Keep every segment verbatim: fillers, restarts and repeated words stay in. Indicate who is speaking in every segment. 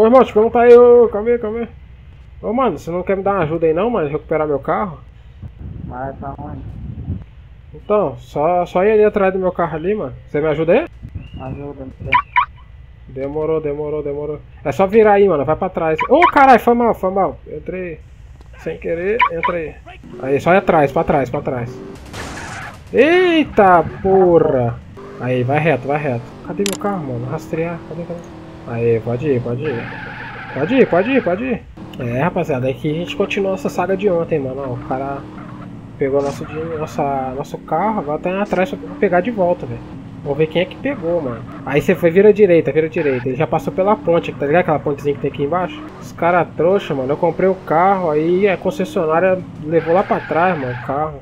Speaker 1: Ô irmão, te perguntar aí, ô, calma aí, calma aí. Ô mano, você não quer me dar uma ajuda aí não, mano? Recuperar meu carro?
Speaker 2: Mas tá onde?
Speaker 1: Então, só, só ir ali atrás do meu carro ali, mano. Você me ajuda aí?
Speaker 2: Ajuda,
Speaker 1: Demorou, demorou, demorou. É só virar aí, mano. Vai pra trás. Ô, oh, caralho, foi mal, foi mal. Entrei sem querer, entra aí. Aí, só ir atrás, pra trás, pra trás. Eita, porra. Aí, vai reto, vai reto. Cadê meu carro, mano? Rastrear, cadê, cadê? Aí, pode ir, pode ir. Pode ir, pode ir, pode ir. É, rapaziada, aqui a gente continua essa saga de ontem, mano. Ó, o cara pegou nosso, nossa, nosso carro, agora tá indo atrás pra pegar de volta, velho. Vamos ver quem é que pegou, mano. Aí você foi, vira direita, vira direita. Ele já passou pela ponte, tá ligado? Aquela pontezinha que tem aqui embaixo. Os caras trouxa, mano. Eu comprei o carro, aí a concessionária levou lá pra trás, mano, o carro.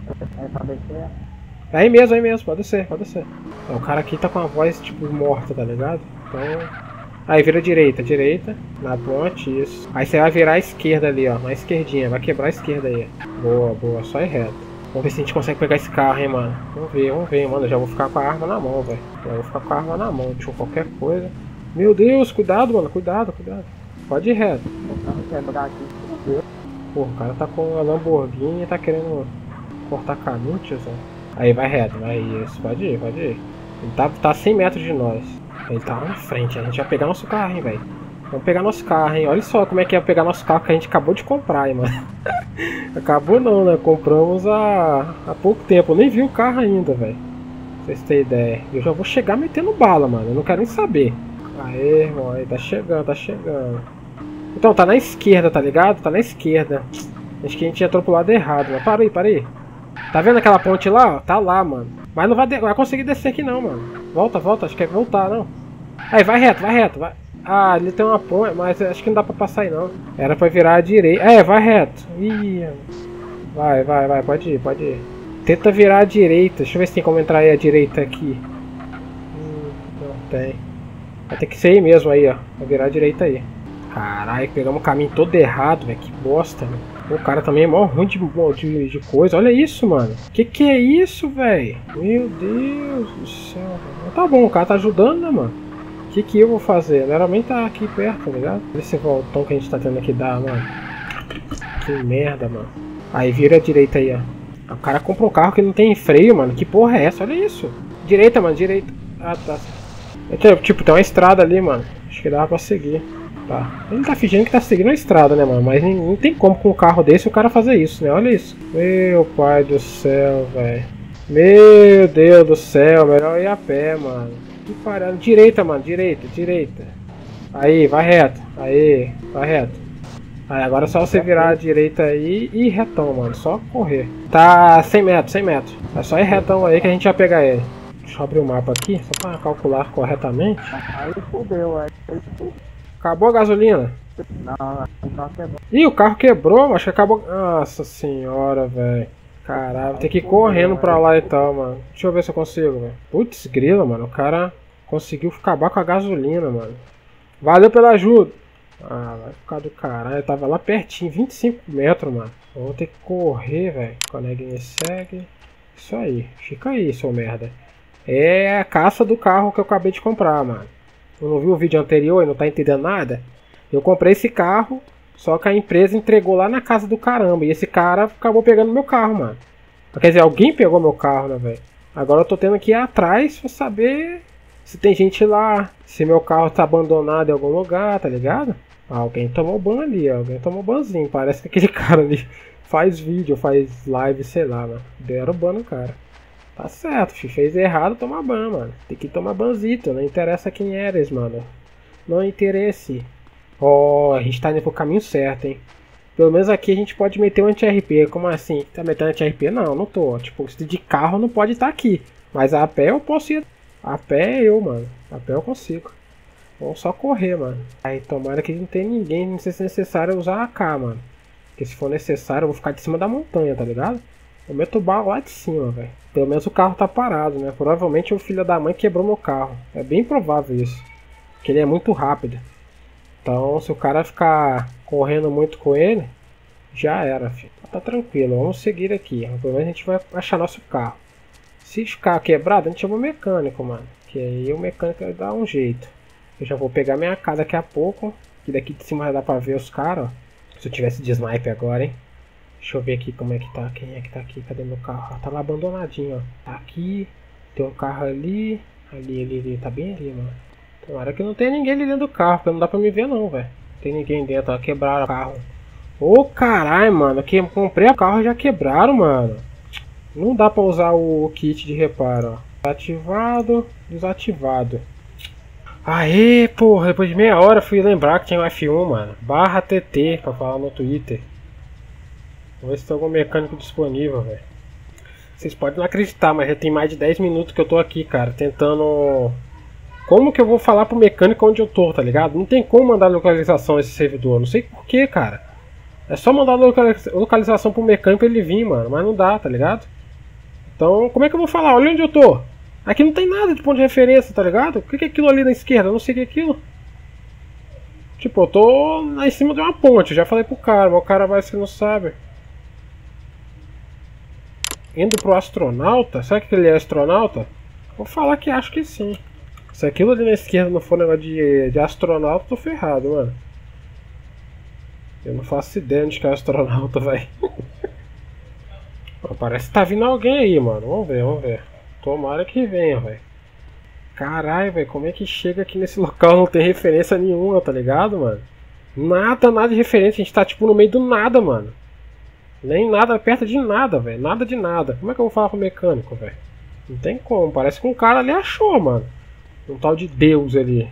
Speaker 2: É pra descer?
Speaker 1: É aí mesmo, aí mesmo, pode descer, pode descer. O cara aqui tá com a voz, tipo, morta, tá ligado? Então... Aí vira direita, direita, na ponte, isso. Aí você vai virar a esquerda ali, ó, na esquerdinha, vai quebrar a esquerda aí. Boa, boa, só ir reto. Vamos ver se a gente consegue pegar esse carro, hein, mano. Vamos ver, vamos ver, mano. Eu já vou ficar com a arma na mão, velho. Já vou ficar com a arma na mão, deixa qualquer coisa. Meu Deus, cuidado, mano, cuidado, cuidado. Pode ir reto.
Speaker 2: O carro quebrar aqui.
Speaker 1: Pô, o cara tá com a Lamborghini e tá querendo cortar caminho, tiozão. Aí vai reto, vai isso, pode ir, pode ir. Ele tá, tá a cem metros de nós. Ele tá lá na frente, a gente vai pegar nosso carro, hein, velho. Vamos pegar nosso carro, hein. Olha só como é que é pegar nosso carro que a gente acabou de comprar, hein, mano. Acabou não, né? Compramos há, há pouco tempo. Eu nem vi o carro ainda, velho. Pra vocês terem ideia. Eu já vou chegar metendo bala, mano. Eu não quero nem saber. Aê, irmão. Aí tá chegando, tá chegando. Então, tá na esquerda, tá ligado? Tá na esquerda. Acho que a gente entrou pro lado errado, né? Para aí, para aí. Tá vendo aquela ponte lá? Tá lá, mano. Mas não vai, vai conseguir descer aqui não, mano. Volta, volta. Acho que é voltar, não. Aí, vai reto, vai reto. Vai. Ah, ali tem uma ponte, mas acho que não dá pra passar aí, não. Era pra virar à direita. É, vai reto. Ih, vai, vai, vai. Pode ir, pode ir. Tenta virar à direita. Deixa eu ver se tem como entrar aí à direita aqui. Hum, não tem. Vai ter que ser aí mesmo aí, ó. Vai virar à direita aí. Caralho, pegamos o caminho todo errado, velho. Que bosta, mano. O cara também é mó ruim de, de, de coisa. Olha isso, mano. Que que é isso, velho? Meu Deus do céu. Mas tá bom, o cara tá ajudando, né, mano? O que que eu vou fazer? Geralmente tá aqui perto, tá ligado? Olha esse voltão que a gente tá tendo que dar, mano. Que merda, mano. Aí vira a direita aí, ó. O cara comprou um carro que não tem freio, mano. Que porra é essa? Olha isso. Direita, mano, direita. Ah, tá. É, tipo, tem uma estrada ali, mano. Acho que dava pra seguir. Tá. Ele tá fingindo que tá seguindo a estrada, né, mano? Mas não tem como com um carro desse o cara fazer isso, né? Olha isso. Meu pai do céu, velho. Meu Deus do céu. Melhor ir a pé, mano. Que parada. Direita, mano. Direita, direita. Aí, vai reto. Aí, vai reto. Aí, agora é só você virar a direita aí e ir retão, mano. Só correr. Tá cem metros, cem metros. É só ir retão aí que a gente vai pegar ele. Deixa eu abrir o mapa aqui, só pra calcular corretamente.
Speaker 2: Aí fudeu, aí.
Speaker 1: Acabou a gasolina?
Speaker 2: Não, o carro quebrou.
Speaker 1: Ih, o carro quebrou, acho que acabou. Nossa senhora, velho. Caralho, tem que ir correndo pra lá e tal, mano. Deixa eu ver se eu consigo, velho. Putz, grila, mano. O cara conseguiu acabar com a gasolina, mano. Valeu pela ajuda. Ah, vai ficar do caralho. Eu tava lá pertinho, vinte e cinco metros, mano. Eu vou ter que correr, velho. Coneguinha segue. Isso aí. Fica aí, seu merda. É a caça do carro que eu acabei de comprar, mano. Eu não viu o vídeo anterior e não tá entendendo nada? Eu comprei esse carro, só que a empresa entregou lá na casa do caramba. E esse cara acabou pegando meu carro, mano. Quer dizer, alguém pegou meu carro, né, velho? Agora eu tô tendo que ir atrás pra saber se tem gente lá. Se meu carro tá abandonado em algum lugar, tá ligado? Alguém tomou ban ali, alguém tomou banzinho. Parece que aquele cara ali faz vídeo, faz live, sei lá, mano. Deram ban no cara. Tá certo, filho. Fez errado, toma ban, mano. Tem que tomar banzito. Não interessa quem eres, mano. Não interesse. Ó, oh, a gente tá indo pro caminho certo, hein. Pelo menos aqui a gente pode meter um anti-R P. Como assim? Tá metendo anti-R P? Não, não tô. Tipo, de carro não pode estar aqui. Mas a pé eu posso ir. A pé é eu, mano. A pé eu consigo. Vamos só correr, mano. Aí tomara que não tenha ninguém. Não sei se é necessário usar a K, mano. Porque se for necessário eu vou ficar de cima da montanha, tá ligado? Eu meto bala lá de cima, velho. Pelo menos o carro tá parado, né? Provavelmente o filho da mãe quebrou meu carro. É bem provável isso. Porque ele é muito rápido. Então, se o cara ficar correndo muito com ele, já era, filho. Tá tranquilo, vamos seguir aqui. Pelo menos a gente vai achar nosso carro. Se ficar quebrado, a gente chama o mecânico, mano. Que aí o mecânico vai dar um jeito. Eu já vou pegar minha casa daqui a pouco. Que daqui de cima já dá pra ver os caras, ó. Se eu tivesse de sniper agora, hein. Deixa eu ver aqui como é que tá. Quem é que tá aqui? Cadê meu carro? Tá lá abandonadinho, ó. Tá aqui. Tem um carro ali. Ali, ali, ali. Tá bem ali, mano. Tomara que não tenha ninguém ali dentro do carro, porque não dá pra me ver não, velho. Não tem ninguém dentro, ó. Quebraram o carro. Ô, caralho, mano. Que comprei o carro e já quebraram, mano. Não dá pra usar o kit de reparo, ó. Ativado, desativado. Aê, porra. Depois de meia hora fui lembrar que tinha o F um, mano. Barra T T pra falar no Twitter. Vamos ver se tem algum mecânico disponível, velho. Vocês podem não acreditar, mas já tem mais de dez minutos que eu tô aqui, cara. Tentando... Como que eu vou falar pro mecânico onde eu tô, tá ligado? Não tem como mandar localização esse servidor. Não sei porquê, cara. É só mandar localização pro mecânico pra ele vir, mano. Mas não dá, tá ligado? Então, como é que eu vou falar? Olha onde eu tô. Aqui não tem nada de ponto de referência, tá ligado? O que é aquilo ali na esquerda? Eu não sei o que é aquilo. Tipo, eu tô lá em cima de uma ponte. Eu já falei pro cara, mas o cara vai se não sabe. Indo pro astronauta? Será que ele é astronauta? Vou falar que acho que sim. Se aquilo ali na esquerda não for negócio de, de astronauta, eu tô ferrado, mano. Eu não faço ideia de que é astronauta, velho. Parece que tá vindo alguém aí, mano. Vamos ver, vamos ver. Tomara que venha, velho. Caralho, velho. Como é que chega aqui nesse local? Não tem referência nenhuma, tá ligado, mano? Nada, nada de referência. A gente tá tipo no meio do nada, mano. Nem nada perto de nada, velho. Nada de nada. Como é que eu vou falar com o mecânico, velho? Não tem como. Parece que um cara ali achou, mano. Um tal de Deus ali.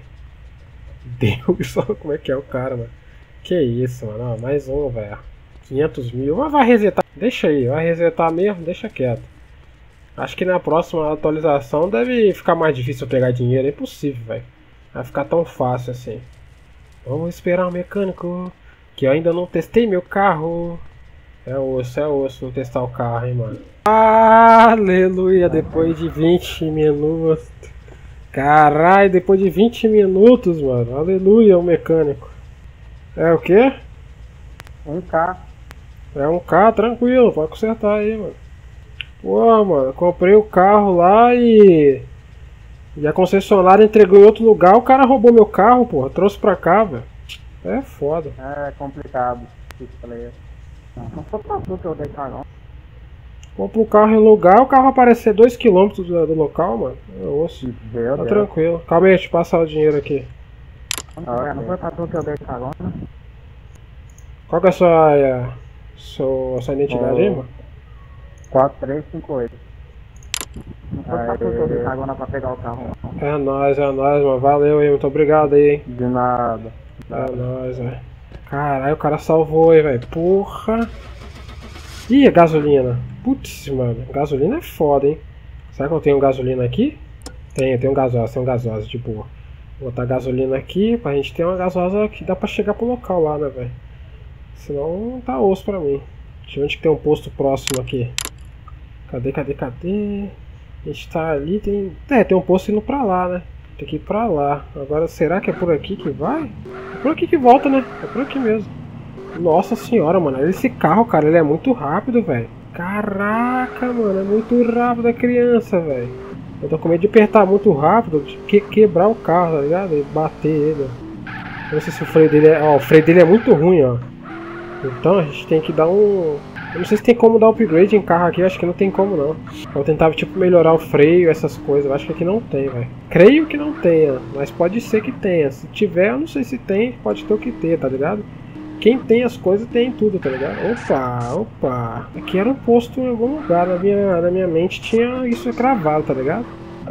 Speaker 1: Deus, como é que é o cara, mano? Que isso, mano. Ó, mais um, velho. quinhentos mil. Mas vai resetar. Deixa aí. Vai resetar mesmo. Deixa quieto. Acho que na próxima atualização deve ficar mais difícil eu pegar dinheiro. É impossível, velho. Vai ficar tão fácil assim. Vamos esperar o mecânico. Que eu ainda não testei meu carro. É osso, é osso não testar o carro, hein, mano. Aleluia. Depois de vinte minutos. Caralho, depois de vinte minutos, mano. Aleluia, o mecânico. É o quê?
Speaker 2: Um K.
Speaker 1: É um K, tranquilo, pode consertar aí, mano. Pô, mano, comprei o carro lá e... E a concessionária entregou em outro lugar, o cara roubou meu carro, porra, trouxe pra cá, velho. É foda.
Speaker 2: É complicado. Não foi pra tu que eu dei carão.
Speaker 1: Compro o carro em lugar, o carro aparecer dois quilômetros do, do local, mano. É osso.
Speaker 2: Meu
Speaker 1: Tá
Speaker 2: Deus.
Speaker 1: tranquilo. Calma aí, deixa eu passar o dinheiro aqui.
Speaker 2: Não, não foi pra tu que eu dei carão.
Speaker 1: Qual que é a sua, a sua, sua identidade aí, mano?
Speaker 2: quatro três cinco oito. Não foi pra tu que eu dei carona pra pegar o carro.
Speaker 1: É nóis, é nóis, mano. Valeu aí, muito obrigado aí, hein.
Speaker 2: De nada.
Speaker 1: É nóis, velho. Caralho, o cara salvou aí, velho. Porra. Ih, a gasolina. Putz, mano. Gasolina é foda, hein. Será que eu tenho gasolina aqui? Tenho, tenho gasosa, tenho gasosa, de boa. Vou botar gasolina aqui pra gente ter uma gasosa que dá pra chegar pro local lá, né, velho. Senão tá osso pra mim. Deixa eu ver onde que tem um posto próximo aqui. Cadê, cadê, cadê? A gente tá ali, tem... É, tem um posto indo pra lá, né? Tem que ir pra lá. Agora, será que é por aqui que vai? É por aqui que volta, né? É por aqui mesmo. Nossa senhora, mano. Esse carro, cara, ele é muito rápido, velho. Caraca, mano. É muito rápido a criança, velho. Eu tô com medo de apertar muito rápido, de que quebrar o carro, tá ligado? E bater ele, ó. Não sei se o freio dele é... Ó, o freio dele é muito ruim, ó. Então a gente tem que dar um... Eu não sei se tem como dar upgrade em carro aqui, eu acho que não tem como não. Eu tentava tipo melhorar o freio, essas coisas, eu acho que aqui não tem, velho. Creio que não tenha, mas pode ser que tenha. Se tiver, eu não sei se tem, pode ter o que ter, tá ligado? Quem tem as coisas tem tudo, tá ligado? Opa, opa. Aqui era um posto em algum lugar, na minha, na minha mente tinha isso cravado, tá ligado?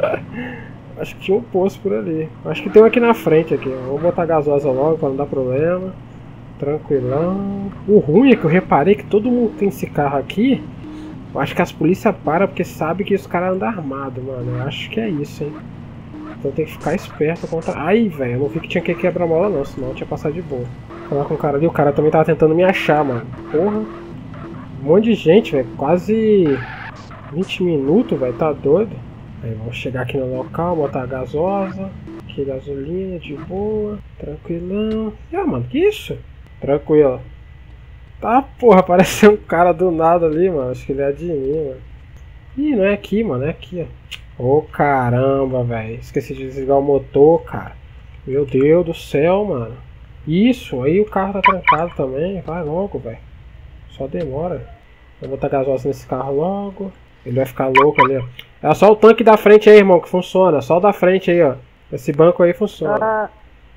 Speaker 1: Acho que tinha um posto por ali. Acho que tem um aqui na frente aqui, ó. Vou botar gasosa logo pra não dar problema. Tranquilão. O ruim é que eu reparei que todo mundo tem esse carro aqui. Eu acho que as polícias param porque sabe que os caras andam armados, mano. Eu acho que é isso, hein. Então tem que ficar esperto contra... Ai, velho, eu não vi que tinha que quebrar mola não, senão eu tinha passado de boa. Falar com o cara ali, o cara também tava tentando me achar, mano. Porra. Um monte de gente, velho. Quase vinte minutos, velho. Tá doido. Aí vamos chegar aqui no local, botar a gasosa. Aqui gasolina, de boa. Tranquilão. Ah, mano, que isso? Tranquilo. Tá, porra, apareceu um cara do nada ali, mano. Acho que ele é de mim, mano. Ih, não é aqui, mano. É aqui, ó. Ô, caramba, velho. Esqueci de desligar o motor, cara. Meu Deus do céu, mano. Isso, aí o carro tá trancado também. Vai logo, velho. Só demora. Vou botar gasolina nesse carro logo. Ele vai ficar louco ali, ó. É só o tanque da frente aí, irmão, que funciona. Só o da frente aí, ó. Esse banco aí funciona.
Speaker 2: Ah,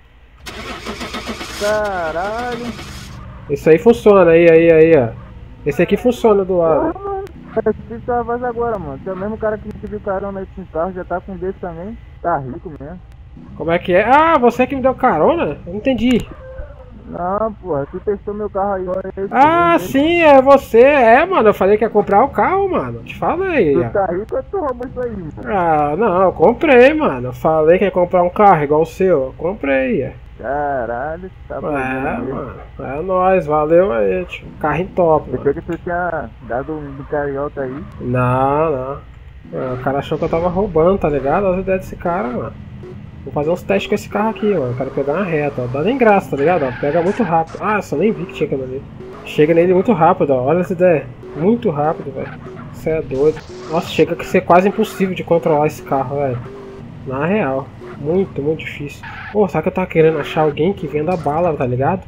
Speaker 2: caralho.
Speaker 1: Isso aí funciona, aí, aí, aí, ó. Esse aqui funciona do lado.
Speaker 2: Porra, mano. Esse sua voz agora, mano. Você é o mesmo cara que me pediu carona aí com o carro, já tá com desse também. Tá rico mesmo.
Speaker 1: Como é que é? Ah, você que me deu carona? Eu não entendi.
Speaker 2: Não, porra, tu testou meu carro aí. Esse
Speaker 1: Ah,
Speaker 2: esse.
Speaker 1: sim, é você. É, mano, eu falei que ia comprar o carro, mano. Te falei.
Speaker 2: Tu
Speaker 1: ó.
Speaker 2: tá rico ou tu roubou isso aí, mano?
Speaker 1: Ah, não, eu comprei, mano. Eu falei que ia comprar um carro igual o seu. Eu comprei, é.
Speaker 2: Caralho, tá bom.
Speaker 1: É, mano. É nóis, valeu aí, tio. Carro top, mano.
Speaker 2: Pensei que tu tinha dado um do carioca aí.
Speaker 1: Não, não. É, o cara achou que eu tava roubando, tá ligado? Olha as ideias desse cara, mano. Vou fazer uns testes com esse carro aqui, mano. Eu quero pegar uma reta, ó. Dá nem graça, tá ligado? Ó, pega muito rápido. Ah, eu só nem vi que tinha aquilo ali. Chega nele muito rápido, ó. Olha essa ideia. Muito rápido, velho. Você é doido. Nossa, chega a ser quase impossível de controlar esse carro, velho. Na real. Muito, muito difícil. Pô, sabe que eu tava querendo achar alguém que venda bala, tá ligado?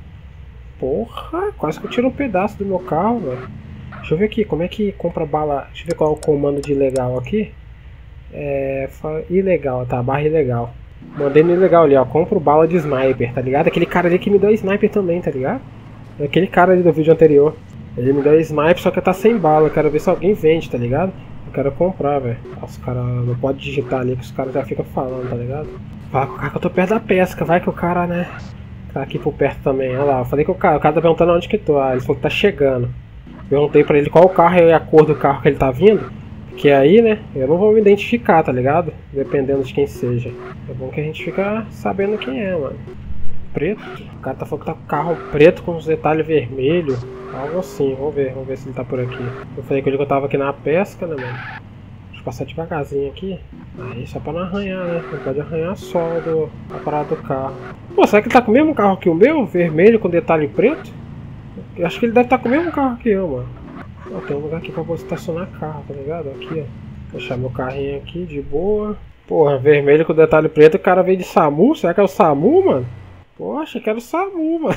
Speaker 1: Porra, quase que eu tiro um pedaço do meu carro, velho. Deixa eu ver aqui, como é que compra bala. Deixa eu ver qual é o comando de ilegal aqui. É. Ilegal, tá? Barra ilegal. Mandei no ilegal ali, ó. Compro bala de sniper, tá ligado? Aquele cara ali que me deu sniper também, tá ligado? Aquele cara ali do vídeo anterior. Ele me deu sniper, só que tá sem bala. Eu quero ver se alguém vende, tá ligado? Eu quero comprar, velho. Os caras não podem digitar ali, que os caras já ficam falando, tá ligado? Fala com o cara que eu tô perto da pesca, vai que o cara, né? Tá aqui por perto também, olha lá. Eu falei que o cara, o cara tá perguntando onde que tô. Ah, ele falou que tá chegando. Perguntei pra ele qual o carro e a cor do carro que ele tá vindo. Que aí, né, eu não vou me identificar, tá ligado? Dependendo de quem seja. É bom que a gente fica sabendo quem é, mano. Preto? O cara tá falando que tá com carro preto com os detalhes vermelhos. Algo assim, vamos ver, vamos ver se ele tá por aqui. Eu falei que eu tava aqui na pesca, né, mano? Deixa eu passar devagarzinho aqui. Aí, só pra não arranhar, né? Não pode arranhar a sola do, a parada do carro. Pô, será que ele tá com o mesmo carro que o meu? Vermelho com detalhe preto? Eu acho que ele deve estar tá com o mesmo carro que eu, mano. Ó, tem um lugar aqui pra eu estacionar carro, tá ligado? Aqui, ó. Deixar meu carrinho aqui de boa. Porra, vermelho com detalhe preto, o cara veio de SAMU? Será que é o SAMU, mano? Poxa, que era o SAMU, mano.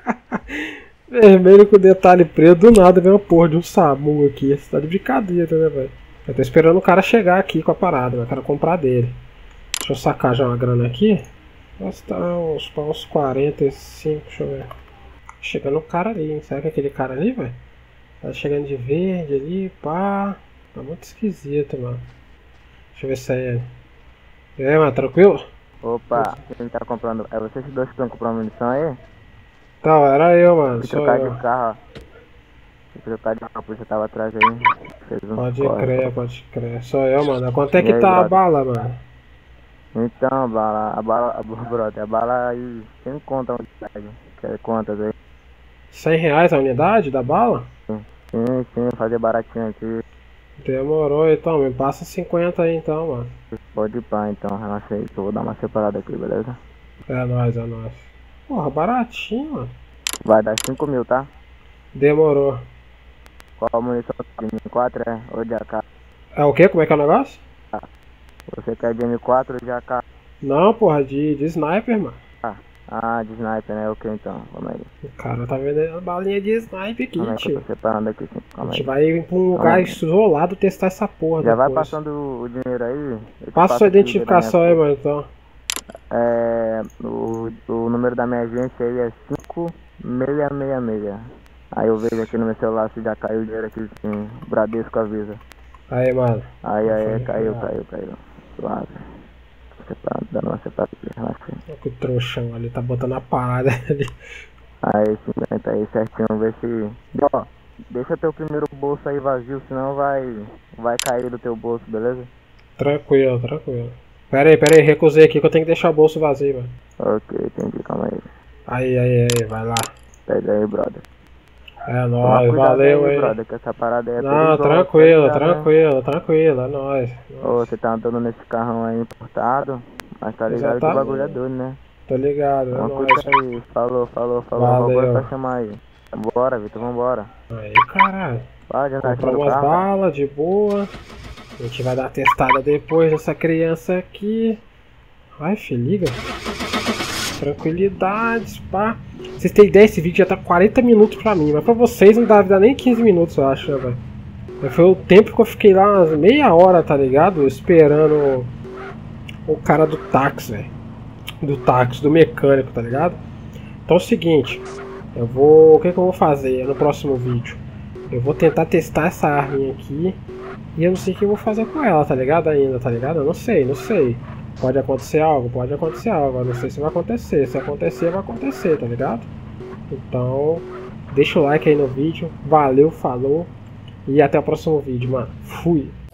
Speaker 1: Vermelho com detalhe preto, do nada vem uma porra de um SAMU aqui. Você tá de brincadeira, né, velho? Eu tô esperando o cara chegar aqui com a parada, eu quero comprar dele. Deixa eu sacar já uma grana aqui. Nossa, tá uns, uns quarenta e cinco, deixa eu ver. Chegando o cara ali, hein? Será que é aquele cara ali, velho? Tá chegando de verde ali, pá. Tá muito esquisito, mano. Deixa eu ver se é ele. E aí, mano, tranquilo?
Speaker 2: Opa, quem tá comprando? É vocês dois que estão comprando munição aí?
Speaker 1: Tá, era eu, mano.
Speaker 2: Fui
Speaker 1: Sou
Speaker 2: trocar
Speaker 1: eu.
Speaker 2: de carro, ó. Fui trocar de carro, a polícia tava atrás aí. Fez um
Speaker 1: Pode
Speaker 2: corre.
Speaker 1: crer, pode crer. Sou eu, mano. Quanto é que
Speaker 2: E aí,
Speaker 1: tá a
Speaker 2: brother?
Speaker 1: bala, mano?
Speaker 2: Então, a bala, a bala, a brother, a bala aí, quem conta a unidade? Quer quantas aí?
Speaker 1: cem reais a unidade da bala?
Speaker 2: Sim, sim, fazer baratinho aqui.
Speaker 1: Demorou, então. Me passa cinquenta aí, então, mano.
Speaker 2: Pode ir pá, então, relaxa aí, que eu vou dar uma separada aqui, beleza?
Speaker 1: É nóis, é nóis. Porra, baratinho, mano.
Speaker 2: Vai dar cinco mil, tá?
Speaker 1: Demorou.
Speaker 2: Qual a munição? De M quatro, é? Ou de A K?
Speaker 1: É o quê? Como é que é o negócio?
Speaker 2: Você quer de M quatro ou de A K?
Speaker 1: Não, porra, de, de sniper, mano.
Speaker 2: Ah, de sniper, né? Ok, então, calma aí.
Speaker 1: O cara tá vendendo balinha de sniper aqui,
Speaker 2: Calma aí que eu
Speaker 1: tio.
Speaker 2: tô separando aqui, sim.
Speaker 1: A
Speaker 2: Calma
Speaker 1: gente
Speaker 2: aí.
Speaker 1: vai pra um lugar
Speaker 2: Calma aí.
Speaker 1: isolado testar essa porra
Speaker 2: Já vai
Speaker 1: depois.
Speaker 2: passando o dinheiro aí? Eu te
Speaker 1: Passa
Speaker 2: passo
Speaker 1: sua
Speaker 2: aqui o
Speaker 1: identificação aí,
Speaker 2: dinheiro
Speaker 1: mano, então.
Speaker 2: da minha- É, o, o número da minha agência aí é cinco seis seis seis. Aí eu vejo aqui no meu celular se já caiu o dinheiro aqui, sim. Bradesco avisa.
Speaker 1: Aí, mano.
Speaker 2: Aí, aí,
Speaker 1: Foi,
Speaker 2: caiu,
Speaker 1: foi.
Speaker 2: caiu, caiu. Suave. Separado, dando uma separada aqui, relaxa aí.
Speaker 1: Olha que o trouxão ali tá botando a parada ali.
Speaker 2: Aí, cinquenta aí certinho, vê se... Ó, deixa teu primeiro bolso aí vazio, senão vai, vai cair do teu bolso, beleza?
Speaker 1: Tranquilo, tranquilo. Pera aí, pera aí, recusei aqui que eu tenho que deixar o bolso vazio, mano.
Speaker 2: Ok, entendi, calma aí.
Speaker 1: Aí, aí, aí, vai lá.
Speaker 2: Pega aí, brother.
Speaker 1: É
Speaker 2: Toma
Speaker 1: nóis,
Speaker 2: cuidado
Speaker 1: valeu aí.
Speaker 2: brother, que essa parada aí é
Speaker 1: Não,
Speaker 2: perigosa,
Speaker 1: tranquilo,
Speaker 2: tá ligado, né?
Speaker 1: tranquilo, tranquilo, é nóis.
Speaker 2: Ô, você tá andando nesse carrão aí importado, mas tá ligado que o bagulho é doido, né?
Speaker 1: Tô ligado, é
Speaker 2: Toma
Speaker 1: nóis.
Speaker 2: cuidado aí, falou, falou, falou,
Speaker 1: Valeu.
Speaker 2: vambora pra chamar aí. Vambora, Vitor, vambora.
Speaker 1: Aí, caralho.
Speaker 2: Pode andar aqui no
Speaker 1: Compramos umas
Speaker 2: carro.
Speaker 1: balas de boa. A gente vai dar a testada depois dessa criança aqui. Vai, filho, liga. Tranquilidade, pá. Vocês têm ideia, esse vídeo já tá quarenta minutos pra mim, mas pra vocês não dá, dá nem quinze minutos, eu acho, né, velho? Foi o tempo que eu fiquei lá, umas meia hora, tá ligado? Esperando o, o cara do táxi, velho. Do táxi, do mecânico, tá ligado? Então é o seguinte, eu vou... O que, que eu vou fazer no próximo vídeo? Eu vou tentar testar essa arminha aqui. E eu não sei o que eu vou fazer com ela, tá ligado? Ainda, tá ligado? Eu não sei, não sei. Pode acontecer algo? Pode acontecer algo. Eu não sei se vai acontecer. Se acontecer, vai acontecer, tá ligado? Então, deixa o like aí no vídeo. Valeu, falou. E até o próximo vídeo, mano. Fui!